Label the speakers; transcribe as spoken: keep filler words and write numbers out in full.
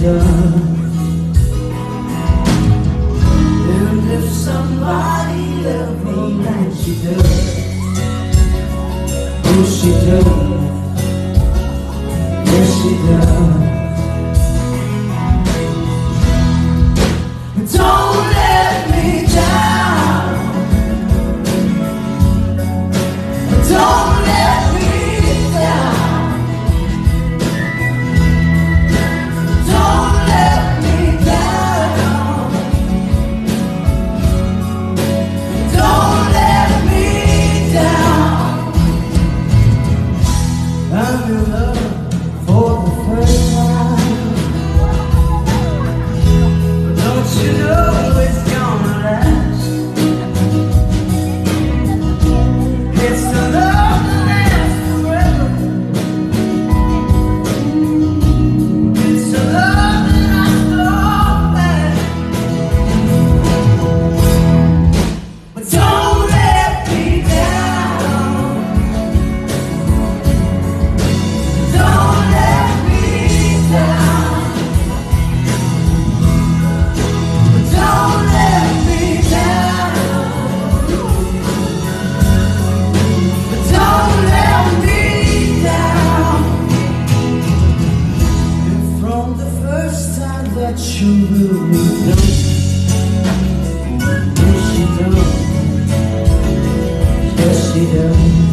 Speaker 1: does. And if somebody loved me like she does, oh she does, yes she does. Don't let me down, don't let me down, don't let me down, don't let me down. I'm in love for the first time, but don't you know it's gonna last? It's the love that lasts forever. It's the love that lasts all last. But don't let me down, don't let me down, don't let me down, don't let me down. And from the first time that you will me down, yes she does, yes she does.